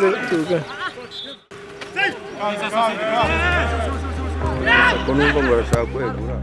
Comunque ancora c'è quella.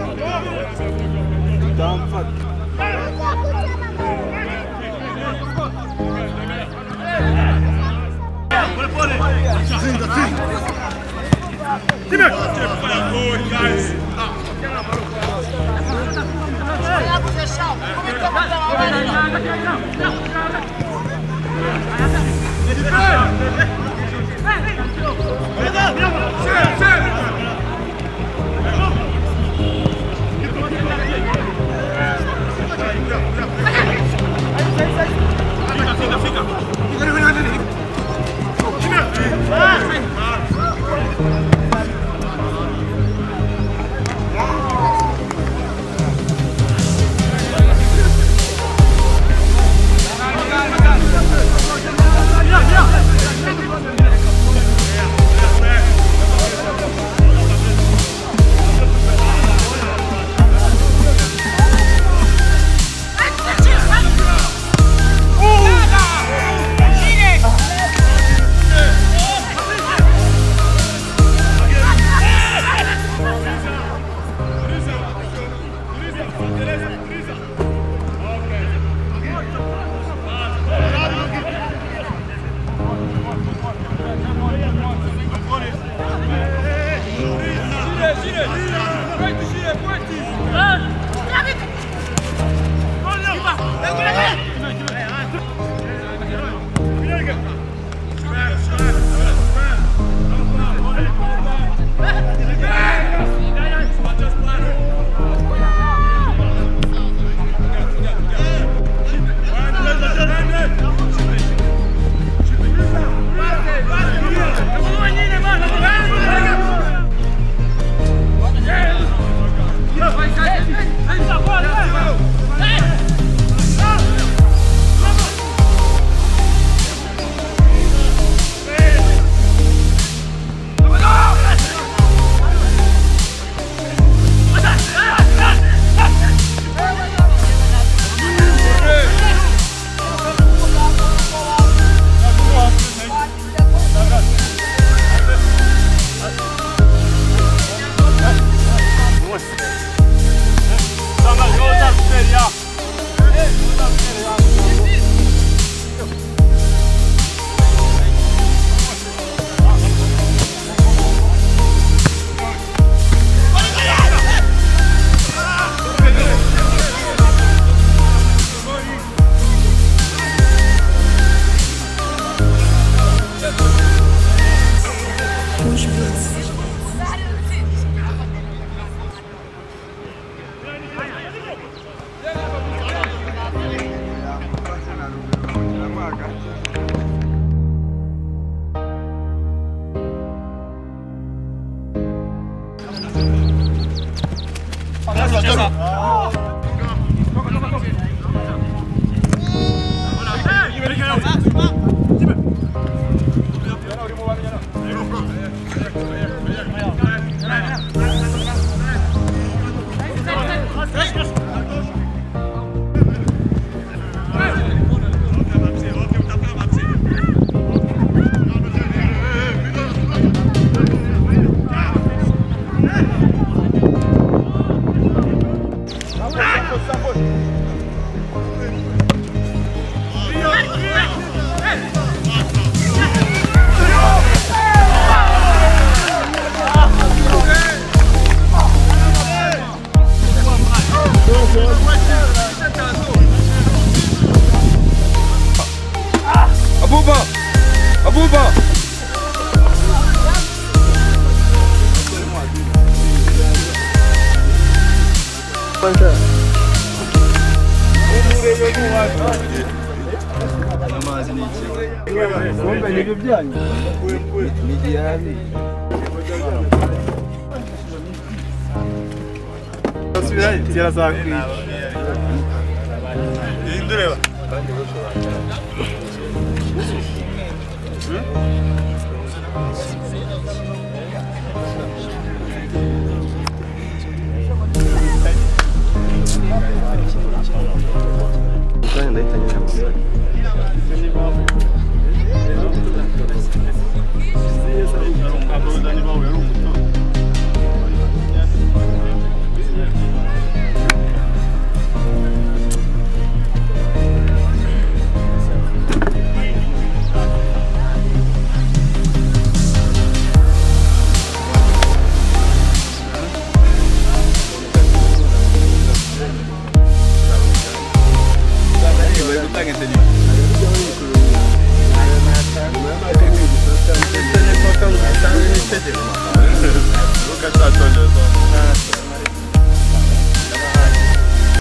Abuba! Kumbe nibyo byanyu ni gihari Asubirayo yarazakwiye Indureba Ndahita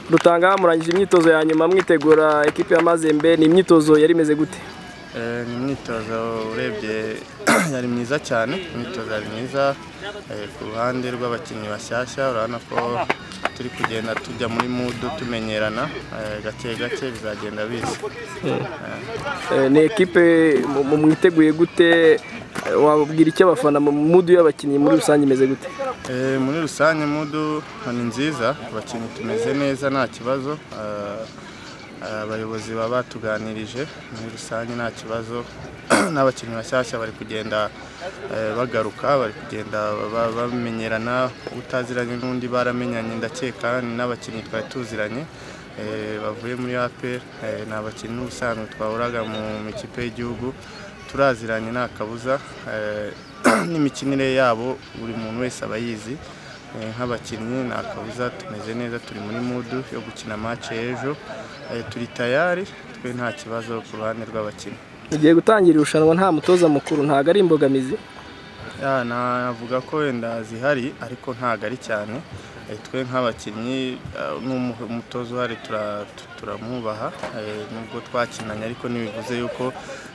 Rutanga murangije imyitozo ya nyuma mwitegura ekipe ya Mazembe, ni imyitozo yari imeze gute? Ni imyitozo urebye yari myiza cyane, imyitozo yari myiza ku ruhande rw'abakinnyi bashyashya, urabona ko turi kugenda tujya muri mood tumenyerana gake gake bizagenda biza. Ni ekipe mwiteguye gute? Wabwira icyo abafana mu mood y'abakinnyi muri rusange imeze gute? Muri rusange mood ni nziza, abakinnyi tumeze neza nta kibazo. Abayobozi baba batuganirije muri rusange nta kibazo, n'abakinnyi bashyashya bari kugenda bagaruka, bari kugenda bamenyerana, utaziranye n'undi baramenyanye, ndakeka n'abakinnyi twari tuziranye bavuye muri APR, ni abakinnyi n'ubusanzwe twahuraga mu ikipe y'igihugu, turaziranye nta kabuza, n'imikinire yabo buri muntu wese aba yizi. Nk'abakinnyi nta kabuza tumeze neza, turi muri mood yo gukina match ejo, turi tayari, twe nta kibazo ku ruhande rw'abakinnyi. Igiye gutangira irushanwa nta mutoza mukuru, ntago ari imbogamizi? Navuga ko wenda zihari ariko ntago ari cyane. Twe nk'abakinnyi n'umutoza uhari turamwubaha, nubwo twakinanye ariko ntibivuze yuko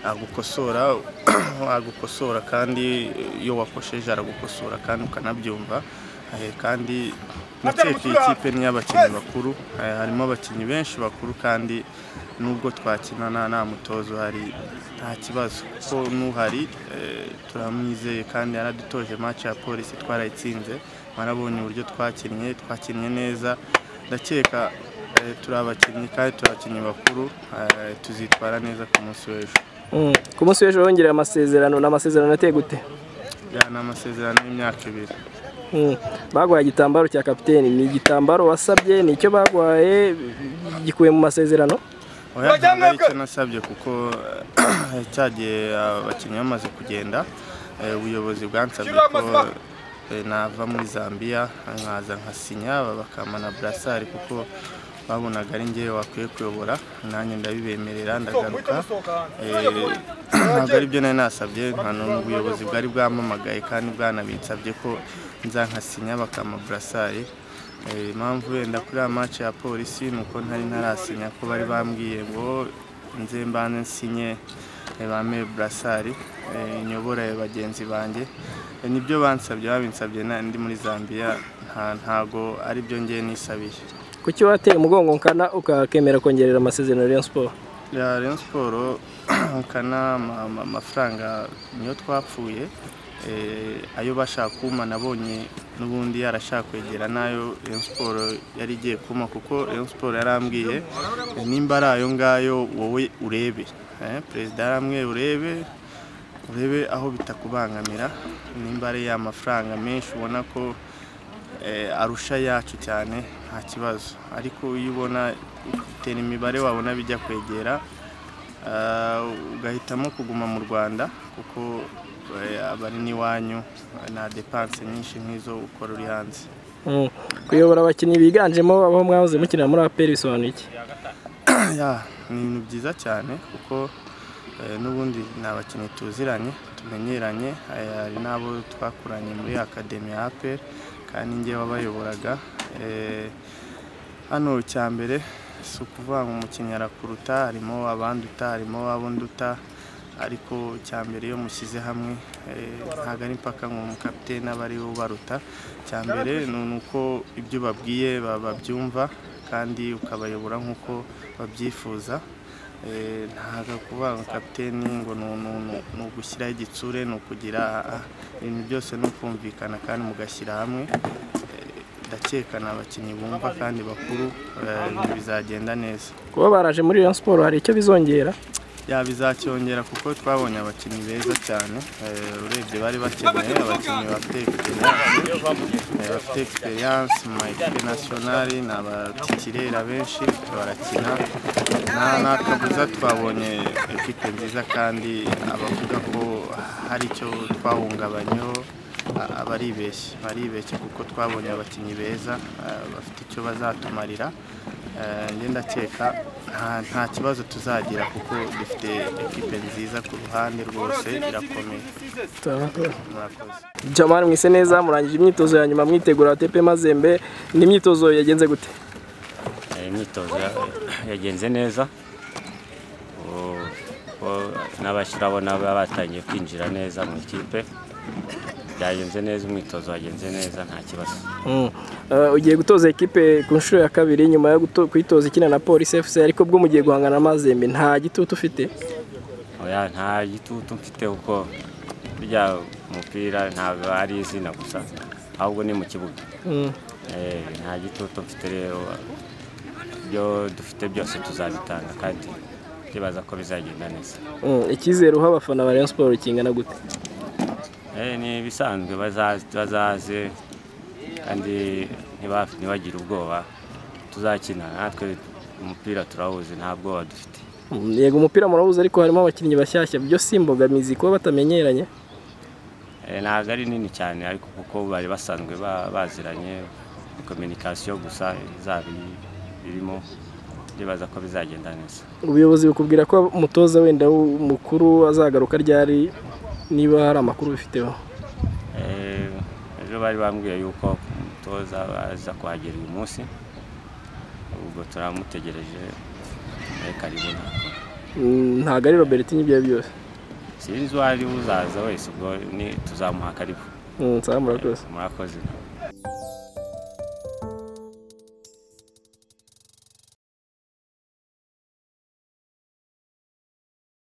agukosora kandi iyo wakosheje aragukosora kandi ukanabyumva. Kandi ndakeka iyi kipe ni y'abakinnyi bakuru, harimo abakinnyi benshi bakuru, kandi nubwo twakinana nta mutoza uhari nta kibazo, kuko n'uhari turamwizeye kandi yaradutoje match ya Polisi twarayitsinze, marabonye uburyo twakinnye neza. Ndakeka turi abakinnyi kandi turabakinnyi bakuru, tuzitwara neza ku munsi w'ejo. Ku munsi w'ejo wongereye amasezerano, n'amasezerano ateye gute? Ni amasezerano y'imyaka 2. Bagwaye igitambaro cya kapiteni, ni igitambaro wasabye, ni icyo bagwaye gikuye mu masezerano? Oya, ntabwo ari icyo nasabye kuko cyagiye abakinnyi bamaze kugenda, ubuyobozi bwansabye ko nava muri Zambia nkaza nkasinya bakamana brassard kuko babonaga ari njye wakwiye kuyobora, nanjye ndabibemerera ndagaruka. Ntabwo ari byo nari nasabye, nta n'ubuyobozi bwari bwampamagaye kandi bwanabitsabye ko nza nkasinya bakama brassard. Impamvu wenda kuri match ya Polisi nuko ntari ntarasinya, ko bari bambwiye ngo nze mbane nsinye bame brassard inyobora bagenzi banjye, nibyo bansabye, babinsabye ndi muri Zambia, ntago ari byo ngiye nisabiye. Kuki wateye umugongo Nkana ukakemera kongerera amasezerano Rayon Sport? Ya Rayon Sport Nkana amafaranga niyo twapfuye, ayo bashaka kuma nabonye n'ubundi yarashaka kwegera nayo Rayon Sport yari igiye kuma, kuko Rayon Sport yarambwiye nimba ari ayo ngayo wowe urebe, perezida yaramwe urebe aho bitakubangamira, nimba ari ya mafaranga menshi ubona ko arusha yacu cyane nta kibazo, ariko iyo ubona utera imibare wabona bijya kwegera, ugahitamo kuguma mu Rwanda kuko abari n'iwanyu na depanse nyinshi nk'izo ukora uri hanze. Kuyobora abakinnyi biganjemo abo mwahoze mukina muri APR bisobanuye iki? Ni ibintu byiza cyane kuko n'ubundi ni abakinnyi tuziranye tumenyeranye, hari n'abo twakuranye muri Academy ya APR kandi njye wabayoboraga. Hano cyambere si ukuvuga ngo umukinnyi arakuruta, harimo abanduta, harimo abonduta, ariko cyambere iyo mushyize hamwe ntago ari mpaka ngo umukapiteni abari ubaruta. Cyambere ni uko ibyo babwiye babyumva kandi ukabayobora nk'uko babyifuza. Ntago kuvuga ngo kapiteni ngo ni ugushyiraho igitsure, ni ukugira ibintu byose no kumvikana kandi mugashyira hamwe. Ndakeka abakinnyi bumva kandi bakuru, bizagenda neza. Kuba baraje muri Rayon Sport hari icyo bizongera? Bizacyongera kuko twabonye abakinnyi beza cyane, urebye bari bakeneye abakinnyi bafite experience mu equipe nationale, n'abatikirera benshi barakina, nta kabuza twabonye equipe nziza, kandi abavuga ko hari icyo twahungabanyeho baribeshye kuko twabonye abakinnyi beza bafite icyo bazatumarira. Njye ndakeka nta kibazo tuzagira kuko dufite equipe nziza ku ruhande rwose irakomeye. Jamal mwise neza, murangije imyitozo ya nyuma mwitegura TP Mazembe, ni imyitozo yagenze gute? imyitozo yagenze neza, n'abashyirabona batangiye kwinjira neza mu ikipe, byagenze neza, umwitozo wagenze neza nta kibazo. Ugiye gutoza ekipe ku nshuro ya kabiri nyuma yo kwitoza ikina na Police FC, ariko bwo mugiye guhangana na Mazembe, nta gitutu ufite? Oya, nta gitutu mfite kuko burya umupira ntabwo ari izina gusa, ahubwo ni mu kibuga. Nta gitutu mfite rero, ibyo dufite byose tuzabitanga kandi ndibaza ko bizagenda neza. Icyizere uha abafana ba Rayon Sports kingana gute? Ni bisanzwe, bazaze kandi ntibagire ubwoba, tuzakina natwe, umupira turawuzi, nta bwoba dufite. Yego umupira murawuzi, ariko harimo abakinnyi bashyashya, byo simbogamizi kuba batamenyeranye? Ntabwo ari nini cyane, ariko kuko bari basanzwe baziranye, communication gusa izaba irimo, ndibaza ko bizagenda neza. Ubuyobozi bukubwira ko umutoza wenda mukuru azagaruka ryari, niba hari amakuru bifiteho? Ejo bari bambwiye yuko umutoza aza kuhagera uyu munsi, ubwo turamutegereje, karibu. Ntabwo ari Robertinho ibyo byose? Sinzi uwari uzaza wese, ubwo tuzamuha karibu. Murakoze. Murakoze.